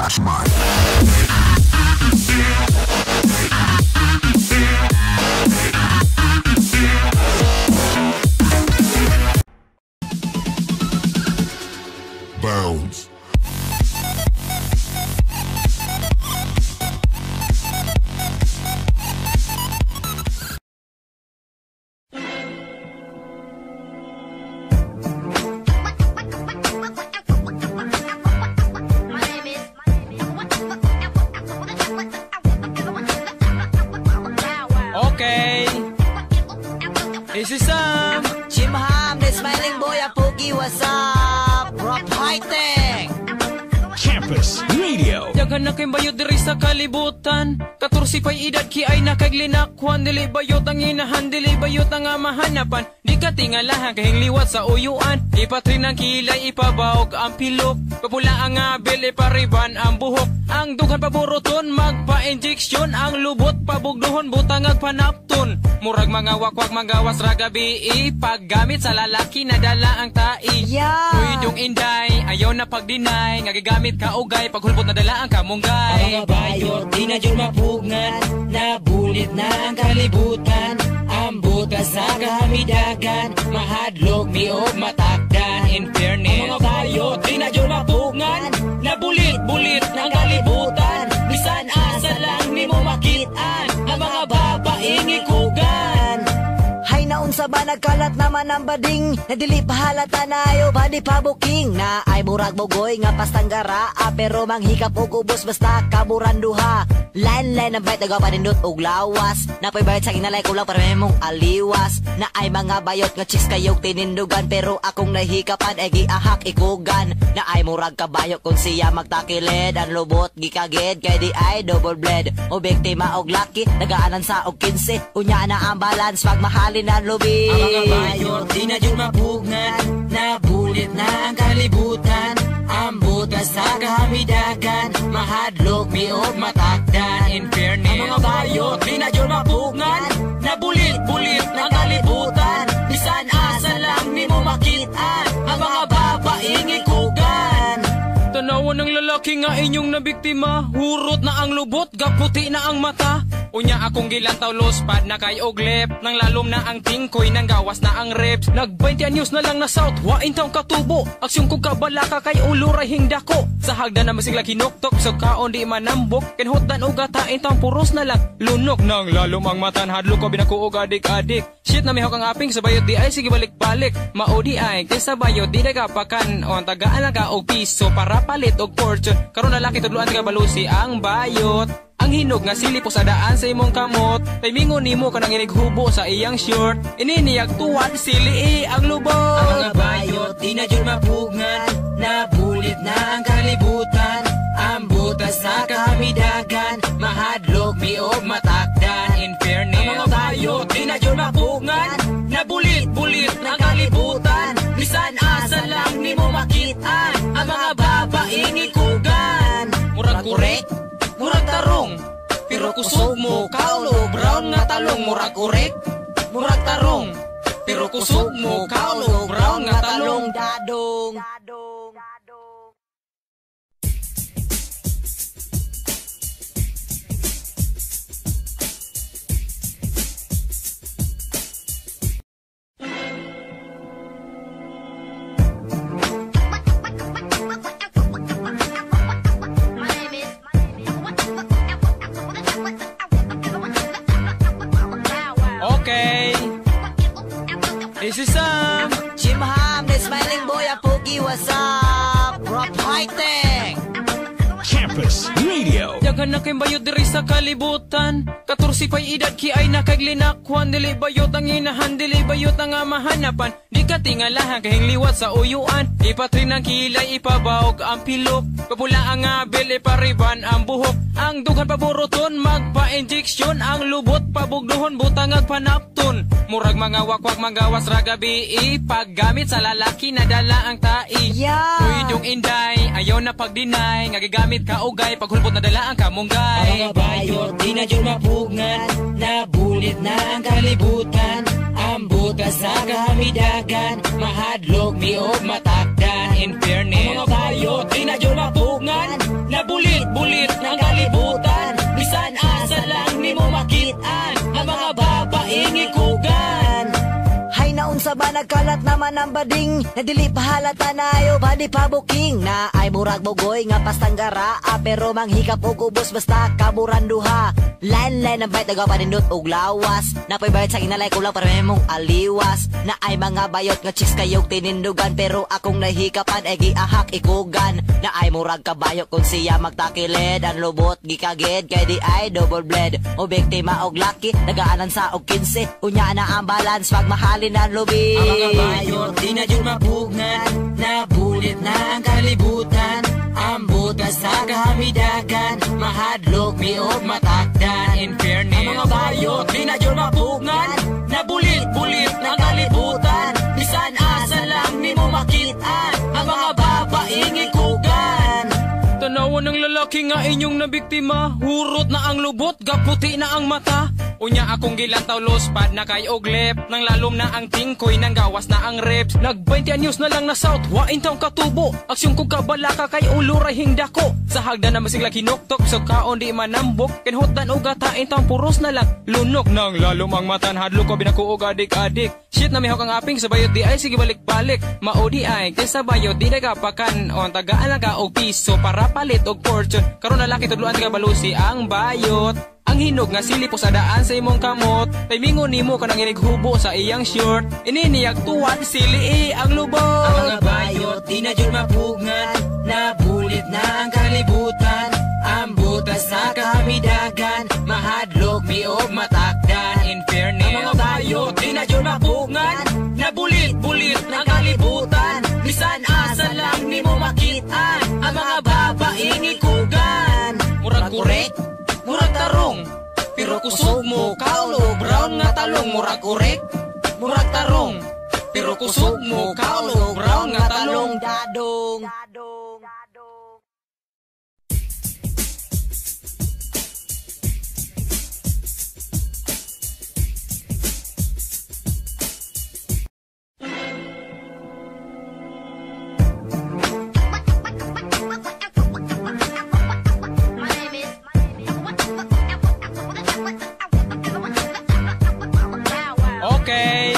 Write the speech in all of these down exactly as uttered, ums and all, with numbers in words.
Scratch Mart. Bounce. Okay, this is Sam Jim Ham, the smiling boy, a Pookie, what's up? Rock fighting Campus Radio. Dagan na kay bayot diri sa kalibutan. Katorsi pa'y edad ki ay nakaglinakwan. Dili bayot ang inahan, dili bayot ang mahanapan. Di ka tingalahan kahing liwat sa uyuan. Ipatrin ang kilay, ipabaog ang pilok. Papula ang abil, ipariban ang buhok. Ang dughan paburuton, magpa-injeksyon. Ang lubot, pabugduhon, butang agpanapton. Murag mga wakwak, magawas ragabi. Paggamit sa lalaki, nadala ang tai. Yeah. Uydong inday, ayaw na pagdinay. Ngagigamit ka ugay, paghulpot nadala ang kamunggay. Ang mga bayot, di na dyan mapugngan. Nabulit na ang kalibutan. Ang butas sa kamidagan. Mahadlok, miog, matakdan. In fairness, ang mga bayot, di na dyan mapugngan. Nabulit-bulit ng kalibutan. Bisan asa lang ni mo makitaan. Ang mga babaeng ikugan. Hay naun sa ba nagkalat naman ang bading. Nadili pahalata na ayo ba di pa booking. Na ay murag bugoy nga pastanggara. Pero manghikap og ubos basta kaburan duha. Line-line ang bayot nagapanindot og lawas. Napay bayot sa kinalay ko lang para may mong aliwas. Na ay mga bayot nga chis kayog tinindugan. Pero akong nahikapan ay giahak ikugan. Na ay murag kabayot kung siya magtakilid. Ang lubot gikagid kay di ay double blade. O biktima og laki nagaanan sa og kinse. Unya na ang balance pag mahalin ang lubi. Ang mga bayot, di na dyan mapugngan. Nabulit na ang kalibutan. Ang butas sa kamidagan. Mahadlok, miog, matakdan. In fairness, ang mga bayot, di na dyan mapugngan. Nabulit-bulit ng kalibutan. Bisan asa lang ni mo makitaan. Ang mga babaeng ikugan. Tanawan ng lalaki nga inyong nabiktima. Hurot na ang lubot, gaputi na ang mata. Unya akong gilantaw lospad na kay oglep. Nang lalom na ang tingkoy, nang gawas na ang reps. Nag-twenty anyos na lang na south, wain taong katubo. Aksyon kong kabalaka kay uluray hingdako. Sa hagdan na masigla kinoktok, so kaon di manambok. Kinhutdan o gatain taong puros na lang lunok. Nang lalom ang matan, hadlo ko binakuog adik-adik. Shit na mihok ang aping sa bayot di ay sige balik-balik. Maudi ay kay sa bayot di nagapakan. O tagaan lang ka og piso para palit og fortune. Karon lalaki tudluan ka balusi ang bayot. Ang hinog nga silipo sa daan sa imong kamot. Timingon nimo ka nang inighubo sa iyang short. Ininiyag tuwan sili ang lubot. Ang mga bayot, di na dyan mapugngan. Nabulit na ang kalibutan. Ang butas sa kamidagan. Mahadlok, miog, matakdan. In fairness, ang mga bayot, di na dyan mapugngan. Nabulit-bulit ng kalibutan. Bisan asa lang ni mo makitaan. Ang mga babaeng ikugan. Murag kurek, murag tarong, pero kusog mo kaulo brown nga talong. Murag kurek, murag tarong, pero kusog mo kaulo brown nga talong. Dadong Okay, this is Sam Jim Ham, the smiling boy, a Pookie, what's up? Rock fighting Campus Radio. Dagan na kay bayot diri sa kalibutan. Katorsi pa'y edad ki ay nakaglinakwan. Dili bayot ang inahan, dili bayot ang mahanapan. Di ka tingalahan kahing liwat sa uyuan. Ipatrin ang kilay, ipabaog ang pilok. Papula ang abil, ipariban ang buhok. Ang dughan paburuton, magpa-injeksyon. Ang lubot, pabugduhon, butang agpanapton. Murag mga wakwak, magawas ragabi. Paggamit sa lalaki, nadala ang tai. Yeah. Uydong inday, ayaw na pagdinay. Ngagigamit ka ugay, paghulpot nadala ang kamunggay. Ang mga bayot, di na dyan mapugngan. Nabulit na ang kalibutan. Ang butas sa kamidagan. Mahadlok, miog, matakdan. In fairness, ang mga bayot, di na dyan mapugngan. Nabulit nagkalat naman ang bading na dili pahalata na ayo ba di pa booking na ay murag bogoy nga pastanggara ah, pero manghikap og ubos basta kaburan duha. Line-line ang bayt nagapanindot og lawas napoy bayad sa inalay ko lang para mong aliwas na ay mga bayot nga chicks kayog tinindugan pero akong nahikapan ay giahak ikugan na ay murag kabayo kung siya magtakilid ang lubot gikagid kay di ay double bled o biktima og lucky nagaanan sa og kinse unya na ang balance pag mahalin ang lubi. Ang mga bayot di na yun mapugnan nabulit na ang kalibutan ang butas sa kahamidagan mahadlok mi og matakdan in fairness. Ang mga bayot di na yun mapugnan nabulit-bulit ng kalibutan bisan asa lang ni mo makitaan ang mga babaeng ikugan. Tanawan ng lalaki nga inyong nabiktima hurot na ang lubot gaputi na ang mata. Unya akong gilantaw lospad na kay oglep nang lalom na ang tingkoy nang gawas na ang reps. Nag-twenty anyos na lang na south wain taong katubo aksyon kong kabalaka kay uluray hingdako sa hagdan na masigla kinoktok so kaon di manambok kinhutdan og gatain taong puros na lang lunok nang lalom ang matan hadlok ko binakuog adik-adik. Shit na mihok ang aping sa bayot di ay sige balik-balik maudi ay kaysa bayot di nagapakan on tagaan lang ka og piso para palit og fortune karon na laki tudluan tiga balusi ang bayot. Ang hinog nga sili po sa daan sa imong kamot timingon nimo kanang inighubo sa iyang short ininiyag tuwan sili ang lubot. Ang mga bayot di na yun mapugnan nabulit na ang kalibutan ang butas sa kahamidagan mahadlok mi og matakdan in fairness. Ang mga bayot di na yun mapugnan nabulit-bulit ng kalibutan bisan asa lang ni mo makitaan ang mga babaeng ikugan. Murag kurek murag tarong pero kusog mo kaulo brown nga talong murag kurek murag tarong pero kusog mo kaulo brown nga talong dadong. Okay,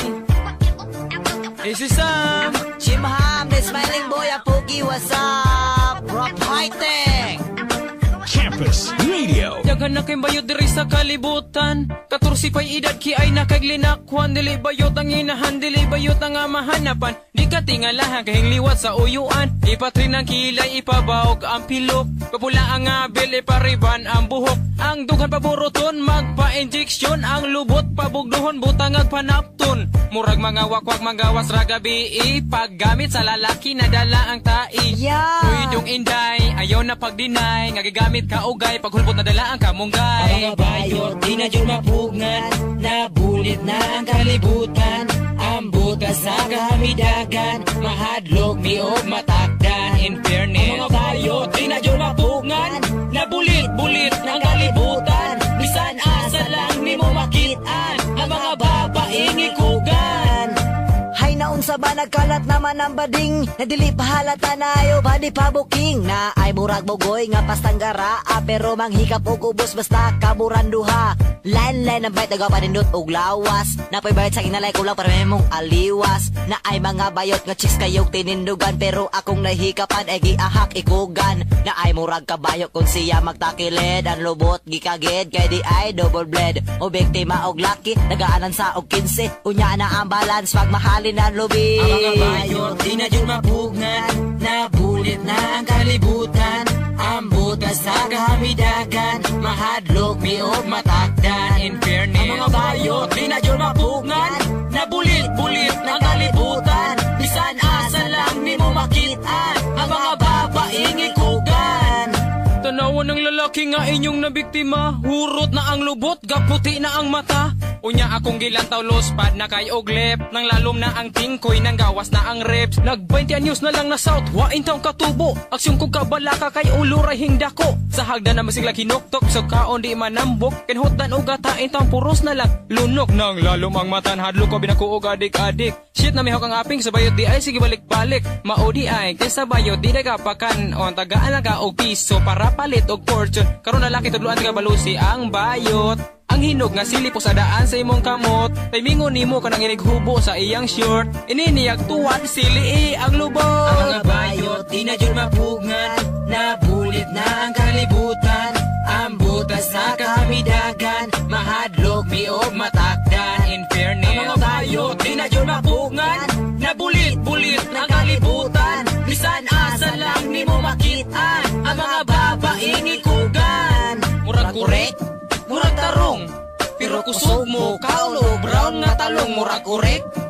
this is Sam Chimham, the smiling boy, a poogie, what's up? Rock fighting! Campus Radio. Daghan na kay bayot diri sa kalibutan katorsi pay edad ki ay nakaglinakwan dili bayot ang inahan dili bayot ang mahanapan di ka tingalahan kahing liwat sa uyuan ipatrin ang kilay ipabawog ang pilok papula ang abil ipariban ang buhok ang dughan paburoton magpa-injeksyon ang lubot pabugduhon butang agpanapton murag mga wakwak magawas ra gabi ipaggamit sa lalaki na dala ang tai. Yeah. Uydong inday ayaw na pagdinay ngagigamit ka ugay paghulbot na dala ang kamunggay. Ang mga bayot di na yun mapugnan nabulit na ang kalibutan ang butas sa kahamidagan mahadlok mi og matakdan in fairness. Ang mga bayot di na yun mapugnan nabulit-bulit ng kalibutan bisan asa lang ni mo makitaan ang mga babaeng ikugan. Hay naon sa ba nagkalat naman ang bading na dili pahalata na ayo ba di pa booking na ay murag bogoy nga pastanggara ah, pero manghikap og ubos basta kaburan duha. Line-line ang bayt nagapanindot og lawas napoy bayad sa inalay ko lang para mong aliwas na ay mga bayot nga chicks kayog tinindugan pero akong nahikapan ay giahak ikugan na ay murag kabayo kung siya magtakilid ang lubot gikagid kay di ay double bled o biktima og lucky nagaanan sa og kinse unya na ang balance pag mahalin ang lubi. Ang mga bayot di na yun mapugnan nabulit na ang kalibutan ang butas sa kahamidagan mahadlok mi og matakdan in fairness. Ang mga bayot di na yun mapugnan nabulit-bulit ng kalibutan bisan asa lang ni mo makitaan ang mga babaeng ikugan. Tanawan ng lalaki nga inyong nabiktima hurot na ang lubot gaputi na ang mata. Unya akong gilantaw lospad na kay oglep nang lalom na ang tingkoy nang gawas na ang reps. Nag-twenty anyos na lang na south wain taong katubo aksyon kong kabalaka kay uluray hingdako sa hagdan na masigla kinoktok so kaon di manambok kinhutdan og gatain taong puros na lang lunok nang lalom ang matan hadlok ko binakuog adik-adik. Shit na mihok ang aping sa bayot di ay sige balik-balik maudi ay kaysa bayot di nagapakan on tagaan lang ka og piso para palit og fortune karon na laki tudluan tiga balusi ang bayot. Ang ang hinog nga sili po sa daan sa imong kamot. Timingon nimo kanang inighubo sa iyang short. Ininiyag tuwan sili ang lubot. Ang mga bayot, di na jud mapugngan. Nabulit na ang kalibutan. Ang butas sa kamidagan. Mahadlok miog matakdan. In fairness, Ang mga bayot, di na jud mapugngan. Nabulit-bulit na kalibutan. Bisan asa lang nimo makitaan. Ang mga babaeng ikugan. Murag kurek, murag tarong. Pero kusog mo, kaulo, brown nga talong. Murag kurek,